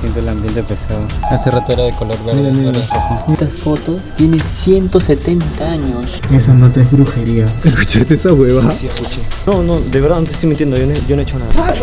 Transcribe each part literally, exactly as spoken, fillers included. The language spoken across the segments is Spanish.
siento el ambiente pesado. Hace rato era de color verde, Mira, mira. ahora es rojo. Esta foto tiene ciento setenta años. Esa nota es brujería. ¿Escuchaste esa hueva? Sí, escuché. No, no, de verdad no te estoy mintiendo, yo no, yo no he hecho nada.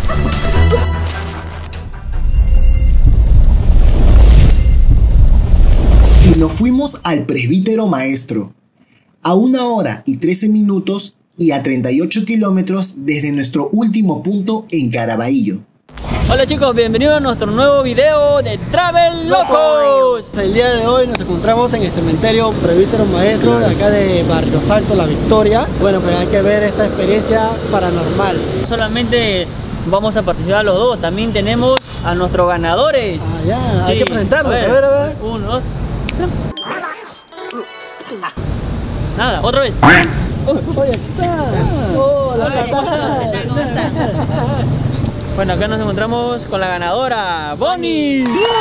Y nos fuimos al Presbítero Maestro, a una hora y trece minutos y a treinta y ocho kilómetros desde nuestro último punto en Caraballo. Hola chicos, bienvenidos a nuestro nuevo video de Travel Locos. El día de hoy nos encontramos en el cementerio Presbítero Maestro de acá de Barrio Salto, La Victoria. Bueno, pues hay que ver esta experiencia paranormal. Solamente vamos a participar los dos, también tenemos a nuestros ganadores. Ah, ya, hay Sí. que presentarlos, A a ver, ver, a ver. Uno, dos. Nada, otra vez. Oye, aquí está. Hola, ¿qué tal? ¿Cómo está? Bueno, acá nos encontramos con la ganadora, Bonnie.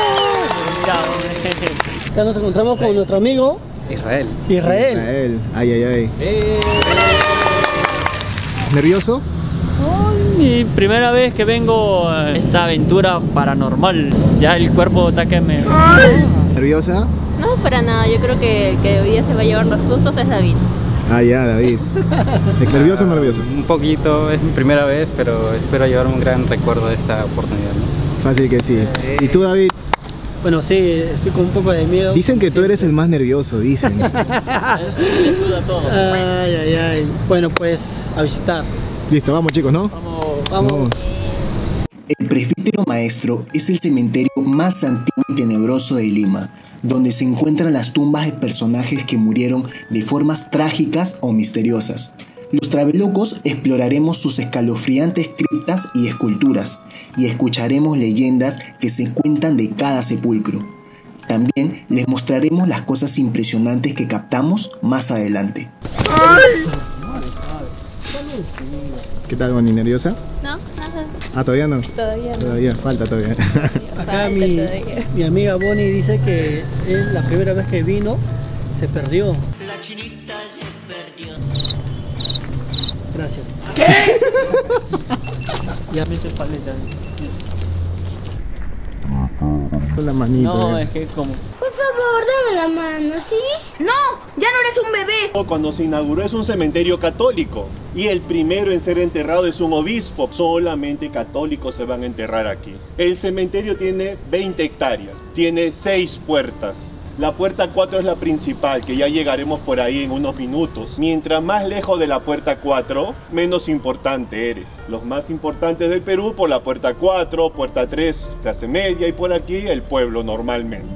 Acá nos encontramos con nuestro amigo Israel. Israel. Israel. Ay, ay, ay. Eh, ¿Nervioso? Mi primera vez que vengo a esta aventura paranormal. Ya el cuerpo está que me... ¿Nerviosa? No, para nada. Yo creo que el que hoy día se va a llevar los sustos es David. Ah, ya, David. ¿Nervioso o nervioso? Un poquito, es mi primera vez, pero espero llevarme un gran recuerdo de esta oportunidad, ¿no? Fácil que sí. ¿Y tú, David? Bueno, sí, estoy con un poco de miedo. Dicen que tú eres el más nervioso, dicen. Le suda todo. Ay, ay, ay. Bueno, pues a visitar. Listo, vamos chicos, ¿no? Vamos. Vamos. El Presbítero Maestro es el cementerio más antiguo y tenebroso de Lima, donde se encuentran las tumbas de personajes que murieron de formas trágicas o misteriosas. Los travelocos exploraremos sus escalofriantes criptas y esculturas, y escucharemos leyendas que se cuentan de cada sepulcro. También les mostraremos las cosas impresionantes que captamos más adelante. ¿Qué tal, Bonnie? ¿Nerviosa? No, nada. Ah, ¿todavía no? Todavía no. Todavía, falta todavía. Acá Falta mi, todavía. mi amiga Bonnie dice que es la primera vez que vino, se perdió. La chinita se perdió. Gracias. Ya me hice paleta. Con la manita. No, eh. es que como... Por favor, dame la mano, ¿sí? ¡No! ¡Ya no eres un bebé! Cuando se inauguró es un cementerio católico y el primero en ser enterrado es un obispo. Solamente católicos se van a enterrar aquí. El cementerio tiene veinte hectáreas, tiene seis puertas. La puerta cuatro es la principal, que ya llegaremos por ahí en unos minutos. Mientras más lejos de la puerta cuatro, menos importante eres. Los más importantes del Perú por la puerta cuatro, puerta tres, clase media, y por aquí el pueblo normalmente.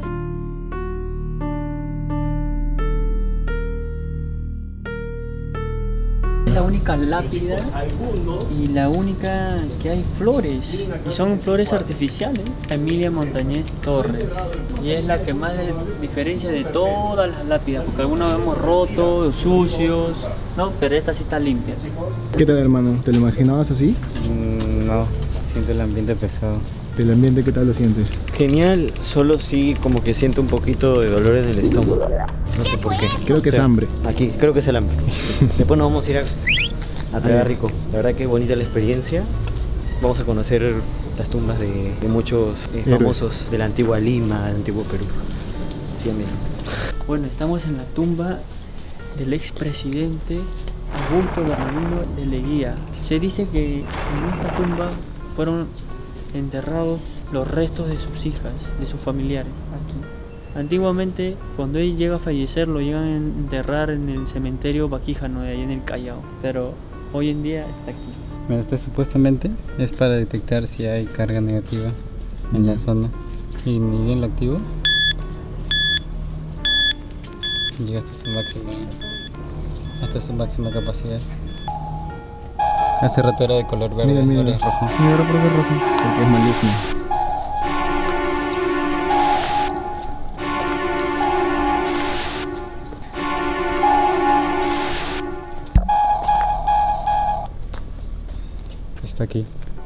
Es la única lápida y la única que hay flores, y son flores artificiales. Emilia Montañez Torres, y es la que más diferencia de todas las lápidas, porque algunas vemos rotos, sucios, no, pero esta sí está limpia. ¿Qué tal, hermano? ¿Te lo imaginabas así? Mm, no, siento el ambiente pesado. ¿El ambiente qué tal lo sientes? Genial, solo sí como que siento un poquito de dolor en el estómago. No sé por qué. Creo que O sea, es hambre. Aquí, creo que es el hambre. Sí. Después nos vamos a ir a, a pegar rico. La verdad que bonita la experiencia. Vamos a conocer las tumbas de, de muchos eh, famosos de la antigua Lima, del antiguo Perú. Sí, amigo. Bueno, estamos en la tumba del expresidente Augusto Bernardino de Leguía. Se dice que en esta tumba fueron enterrados los restos de sus hijas, de sus familiares aquí. Antiguamente, cuando él llega a fallecer, lo llegan a enterrar en el cementerio Baquíjano de ahí en el Callao, pero hoy en día está aquí. Bueno, este supuestamente es para detectar si hay carga negativa en la zona. Y ni bien lo activo, llega hasta su máxima, hasta su máxima capacidad. Hace rato era de color verde, Mira, mira. ahora es rojo. Mira, ahora por qué es rojo. Porque es maligno. Está aquí.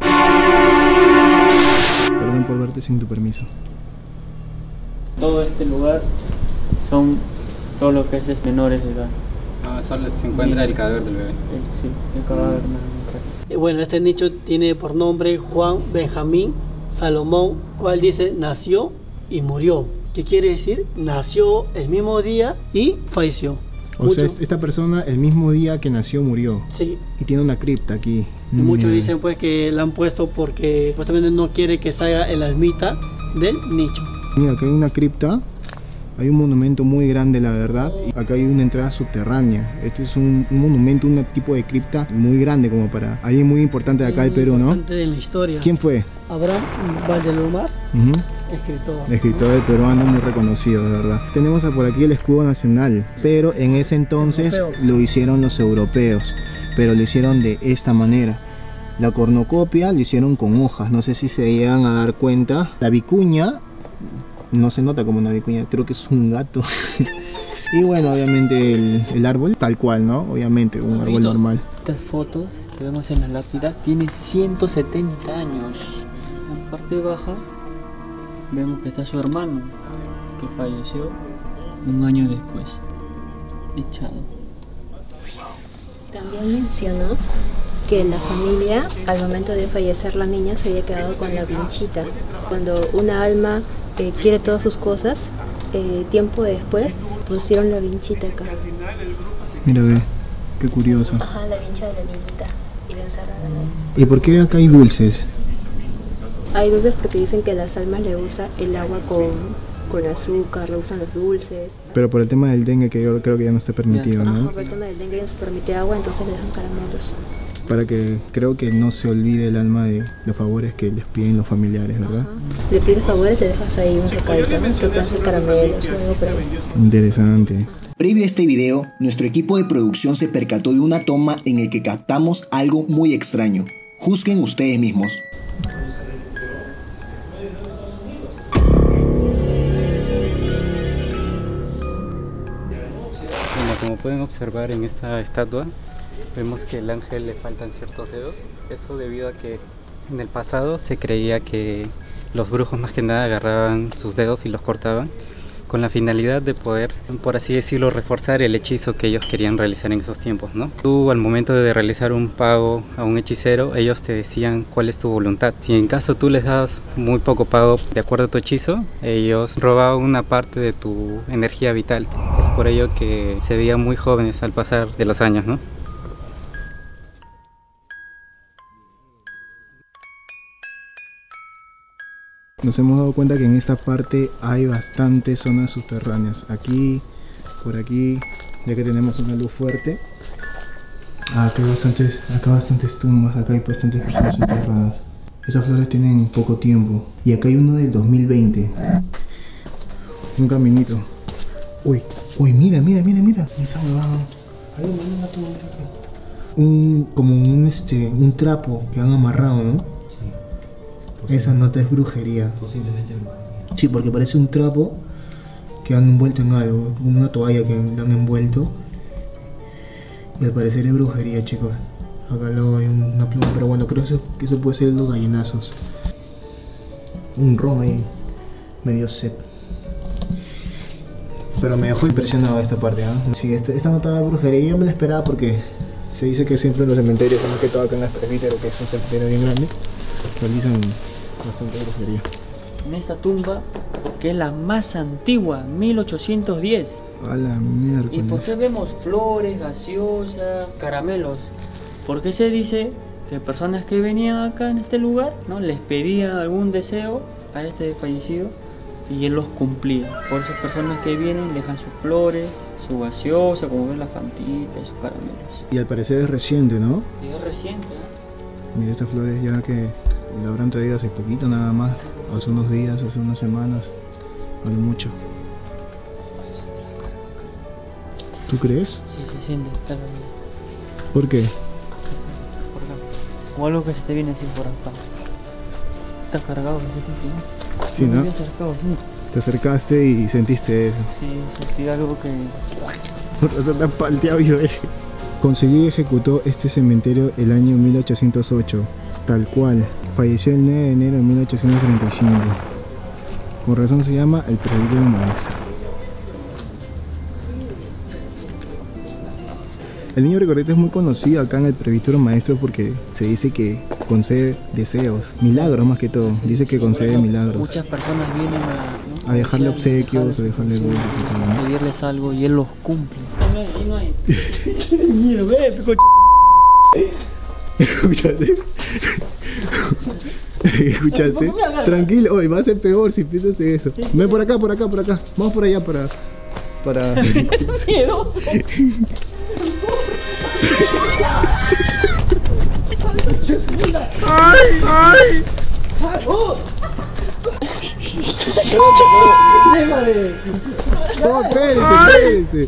Perdón por verte sin tu permiso. Todo este lugar son todo lo que es menores de edad. No, solo se encuentra el cadáver del bebé. Sí, el cadáver de una mujer. Eh, Bueno, este nicho tiene por nombre Juan Benjamín Salomón, cual dice nació y murió. ¿Qué quiere decir? Nació el mismo día y falleció. O Mucho- sea, esta persona el mismo día que nació murió. Sí. Y tiene una cripta aquí. Y muchos Mm. dicen pues que la han puesto porque supuestamente no quiere que salga el almita del nicho. Mira, acá hay una cripta. Hay un monumento muy grande, la verdad. Y acá hay una entrada subterránea. Este es un, un monumento, un tipo de cripta muy grande como para alguien muy importante de acá del Muy Perú, ¿no? importante en la historia. ¿Quién fue? Abraham Valdelomar, Ujú. escritor. Escritor peruano muy reconocido, de verdad. Tenemos por aquí el escudo nacional, pero en ese entonces Europeos. lo hicieron los europeos, pero lo hicieron de esta manera. La cornucopia lo hicieron con hojas, no sé si se llegan a dar cuenta. La vicuña no se nota como una vicuña, creo que es un gato. Y bueno, obviamente el, el árbol tal cual, ¿no? Obviamente un árbol Amiguitos, normal. Estas fotos que vemos en la lápida tiene ciento setenta años. En la parte baja vemos que está su hermano, que falleció un año después, echado. También mencionó que la familia, al momento de fallecer la niña, se había quedado con la vinchita. Cuando una alma eh, quiere todas sus cosas, eh, tiempo después pusieron la vinchita acá. Mira, ve, qué curioso. Ajá, la vincha de la niñita. Y la encerraron ahí. ¿Y por qué acá hay dulces? Hay dulces porque dicen que a las almas le gusta el agua con, con azúcar, le gustan los dulces. Pero por el tema del dengue, que yo creo que ya no está permitido, Ajá, ¿no? por el tema del dengue no se permite agua, entonces le dejan caramelos. Para que creo que no se olvide el alma de los favores que les piden los familiares, ¿verdad? Le pides favores, le dejas ahí un recadito, ¿no? Que pueden ser caramelos o algo por ahí. Interesante. Previo a este video, nuestro equipo de producción se percató de una toma en el que captamos algo muy extraño. Juzguen ustedes mismos. Bueno, como pueden observar en esta estatua, vemos que al ángel le faltan ciertos dedos. Eso debido a que en el pasado se creía que los brujos más que nada agarraban sus dedos y los cortaban con la finalidad de poder, por así decirlo, reforzar el hechizo que ellos querían realizar en esos tiempos, ¿no? Tú al momento de realizar un pago a un hechicero, ellos te decían cuál es tu voluntad. Si en caso tú les dabas muy poco pago de acuerdo a tu hechizo, ellos robaban una parte de tu energía vital. Es por ello que se veían muy jóvenes al pasar de los años, ¿no? Nos hemos dado cuenta que en esta parte hay bastantes zonas subterráneas. Aquí, por aquí, ya que tenemos una luz fuerte. Ah, acá hay bastantes, acá bastantes tumbas, acá hay bastantes personas enterradas. Esas flores tienen poco tiempo. Y acá hay uno del dos mil veinte. Un caminito. Uy, uy, mira, mira, mira, mira. Esa huevada. Hay una, una tumba, mira aquí. Un, como un, este, un trapo que han amarrado, ¿no? Esa nota es brujería. Posiblemente brujería. Sí, porque parece un trapo que han envuelto en algo, como una toalla que le han envuelto. Y al parecer es brujería, chicos. Acá luego hay una pluma, pero bueno, creo que eso, que eso puede ser los gallinazos. Un ron ahí, medio set. Pero me dejó impresionado esta parte, ¿ah? ¿eh? Sí, esta, esta nota de brujería yo me la esperaba porque se dice que siempre en los cementerios, como que todo acá en las presbíteros, que es un cementerio bien grande, realizan bastante brujería. En esta tumba, que es la más antigua, mil ochocientos diez. A la ¿Y por mierda. qué vemos flores, gaseosas, caramelos? Porque se dice que personas que venían acá en este lugar, ¿no?, les pedían algún deseo a este fallecido y él los cumplía. Por esas personas que vienen dejan sus flores, su gaseosa, como ven, la fantita y sus caramelos. Y al parecer es reciente, ¿no? Y es reciente, ¿eh? Mira estas flores ya que la habrán traído hace poquito nada más, hace unos días, hace unas semanas, no mucho. ¿Tú crees? Sí, se siente, claro. ¿Por qué? Por acá. Como algo que se te viene así por acá. Está cargado, ¿no? Sí, ¿no? Muy acercado, sí. Te acercaste y sentiste eso. Sí, sentí algo que... Por razón tan palteado yo, eh. Conseguí y ejecutó este cementerio el año mil ochocientos ocho, tal cual. Falleció el nueve de enero de mil ochocientos treinta y cinco. Por razón se llama el presbítero maestro. El niño recordete es muy conocido acá en el presbítero maestro porque se dice que concede deseos, milagros más que todo. Dice que concede milagros. Muchas personas vienen a, ¿no? a dejarle obsequios, a dejarle dulces, a pedirles algo y él los cumple. Ahí no hay. Mira, ve, coche. Escúchate. Escúchate. Tranquilo, hoy va a ser peor si piensas en eso. Ven por acá, por acá, por acá. Vamos por allá para. Para. ¡Ay! ¡Ay! ¡Déjale! No, espérense, espérense.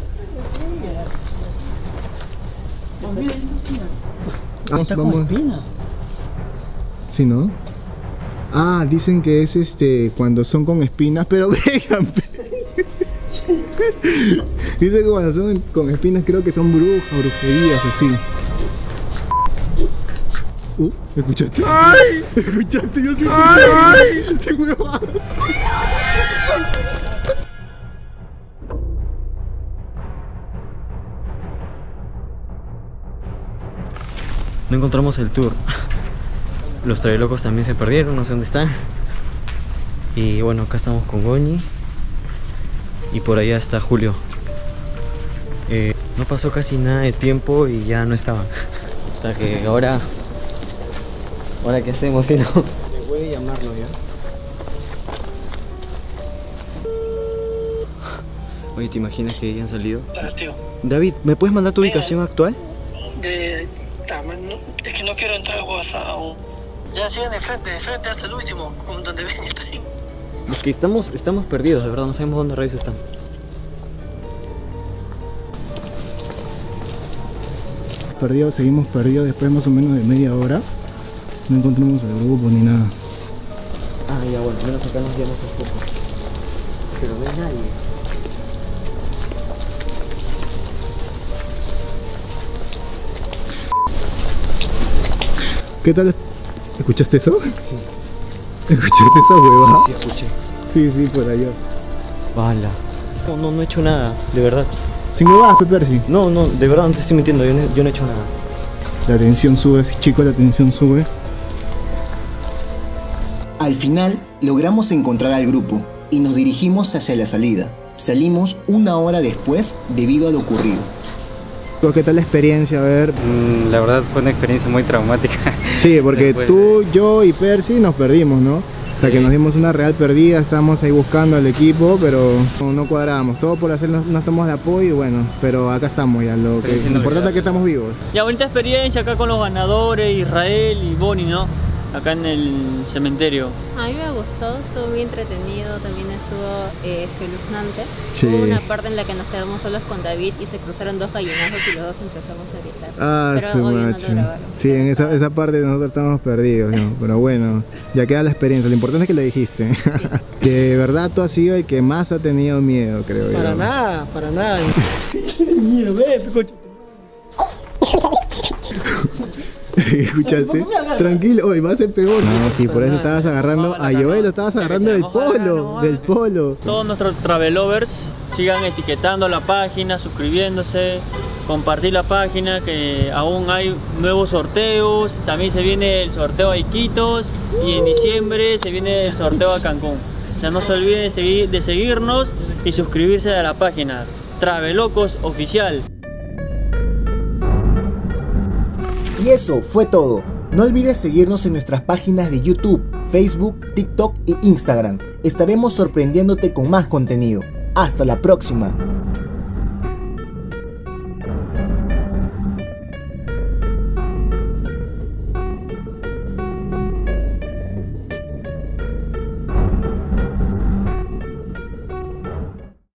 Está con espina. Sí, ¿no? Ah, dicen que es este cuando son con espinas, pero vengan. Dicen que cuando son con espinas creo que son brujas, brujerías, así. Uh, ¿escuchaste? ¡Ay! ¿Escuchaste? Yo sí escuché. ¡Ay! ¡Qué huevada! No encontramos el tour. Los trailocos también se perdieron, no sé dónde están. Y bueno, acá estamos con Goñi. Y por allá está Julio. Eh, no pasó casi nada de tiempo y ya no estaban. Hasta que ahora... ¿Ahora qué hacemos si no? Voy a llamarlo ya. Oye, ¿te imaginas que hayan salido? Para, tío. David, ¿me puedes mandar tu ubicación actual? De... No, es que no quiero entrar a WhatsApp aún. Ya sigan de frente, de frente hasta el último, donde ven el tren. Es que estamos, estamos perdidos, de verdad, no sabemos dónde rayos están. Perdidos, seguimos perdidos después más o menos de media hora. No encontramos el grupo ni nada. Ah, ya bueno, menos acá nos guiamos un poco. Pero no hay nadie. ¿Qué tal? ¿Escuchaste eso? Sí. ¿Escuchaste esa huevada? Sí, escuché. Sí, sí, por allá. Bala. No, no, no he hecho nada, de verdad. ¿Sin huevadas, Pepersi? No, no, de verdad no te estoy mintiendo, yo no, yo no he hecho nada. La tensión sube, chicos, la tensión sube. Al final, logramos encontrar al grupo y nos dirigimos hacia la salida. Salimos una hora después debido a lo ocurrido. ¿Qué tal la experiencia? A ver. Mm, la verdad fue una experiencia muy traumática. Sí, porque Después tú, de... yo y Percy nos perdimos, ¿no? O sea, sí, que nos dimos una real perdida, estábamos ahí buscando al equipo, pero no, no cuadrábamos. Todo por hacer unas tomas de apoyo y bueno, pero acá estamos ya. Lo, que, lo importante es que estamos vivos. Ya, bonita experiencia acá con los ganadores, Israel y Bonnie, ¿no? Acá en el cementerio. A mí me gustó, estuvo muy entretenido, también estuvo eh, espeluznante. Sí. Hubo una parte en la que nos quedamos solos con David y se cruzaron dos gallinazos y los dos empezamos a gritar. Ah, pero su obvio macho. no lo grabaron. Sí, en esa, esa parte nosotros estamos perdidos, ¿no? Pero bueno, ya queda la experiencia, lo importante es que le dijiste. Sí. Que de verdad tú has sido el que más ha tenido miedo, creo yo. Para nada, para nada. Miedo, ve, coche. ¿Escuchaste? Tranquilo, hoy va a ser peor. No, sí, por eso estabas agarrando a Joel, lo estabas agarrando del polo, del polo. Todos nuestros travelovers sigan etiquetando la página, suscribiéndose, compartir la página, que aún hay nuevos sorteos. También se viene el sorteo a Iquitos y en diciembre se viene el sorteo a Cancún. O sea, no se olviden de, seguir, de seguirnos y suscribirse a la página Travelocos Oficial. Y eso fue todo. No olvides seguirnos en nuestras páginas de YouTube, Facebook, TikTok y Instagram. Estaremos sorprendiéndote con más contenido. Hasta la próxima.